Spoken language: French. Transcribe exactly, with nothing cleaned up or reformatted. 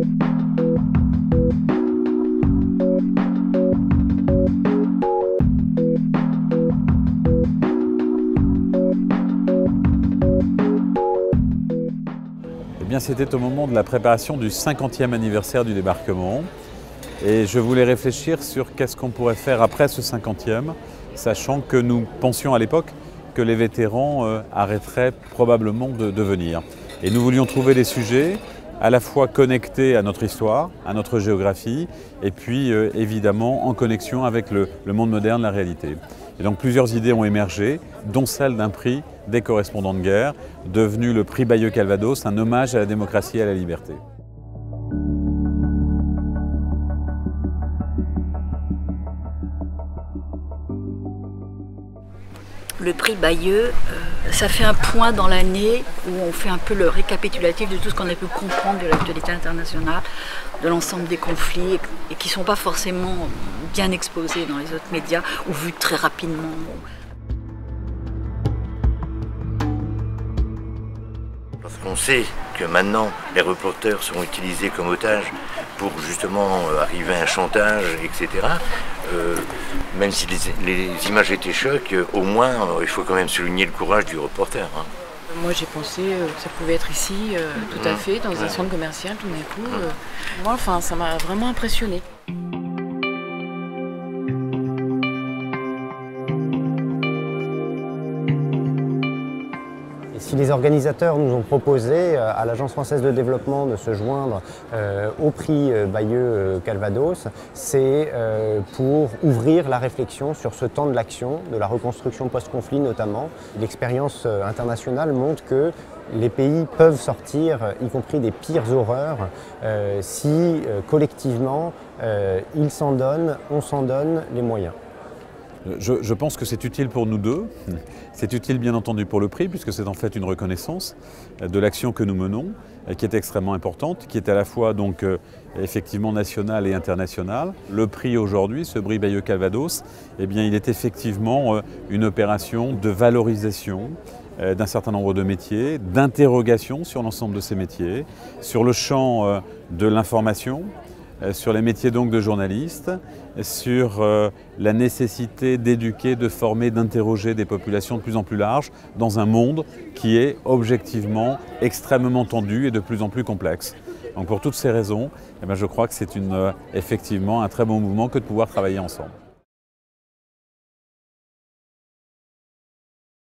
Eh bien, c'était au moment de la préparation du cinquantième anniversaire du débarquement et je voulais réfléchir sur qu'est-ce qu'on pourrait faire après ce cinquantième, sachant que nous pensions à l'époque que les vétérans euh, arrêteraient probablement de, de venir. Et nous voulions trouver des sujets à la fois connectés à notre histoire, à notre géographie, et puis euh, évidemment en connexion avec le, le monde moderne, la réalité. Et donc plusieurs idées ont émergé, dont celle d'un prix des correspondants de guerre, devenu le prix Bayeux-Calvados, un hommage à la démocratie et à la liberté. Le prix Bayeux, euh, ça fait un point dans l'année où on fait un peu le récapitulatif de tout ce qu'on a pu comprendre de l'actualité internationale, de l'ensemble des conflits et qui ne sont pas forcément bien exposés dans les autres médias ou vus très rapidement. Parce qu'on sait que maintenant les reporters sont utilisés comme otages pour justement arriver à un chantage, et cetera. Euh, même si les, les images étaient chocs, euh, au moins euh, il faut quand même souligner le courage du reporter. Hein. Moi j'ai pensé euh, que ça pouvait être ici, euh, tout à fait, dans un centre commercial tout d'un coup. Euh, moi, enfin, ça m'a vraiment impressionné. Si les organisateurs nous ont proposé à l'Agence française de développement de se joindre euh, au prix Bayeux-Calvados, c'est euh, pour ouvrir la réflexion sur ce temps de l'action, de la reconstruction post-conflit notamment. L'expérience internationale montre que les pays peuvent sortir, y compris des pires horreurs, euh, si euh, collectivement euh, ils s'en donnent, on s'en donne les moyens. Je, je pense que c'est utile pour nous deux. C'est utile bien entendu pour le prix, puisque c'est en fait une reconnaissance de l'action que nous menons, qui est extrêmement importante, qui est à la fois donc euh, effectivement nationale et internationale. Le prix aujourd'hui, ce prix Bayeux-Calvados, eh bien, il est effectivement euh, une opération de valorisation euh, d'un certain nombre de métiers, d'interrogation sur l'ensemble de ces métiers, sur le champ euh, de l'information, sur les métiers donc de journalistes, sur euh, la nécessité d'éduquer, de former, d'interroger des populations de plus en plus larges dans un monde qui est objectivement extrêmement tendu et de plus en plus complexe. Donc pour toutes ces raisons, eh bien, je crois que c'est une, euh, effectivement un très bon mouvement que de pouvoir travailler ensemble.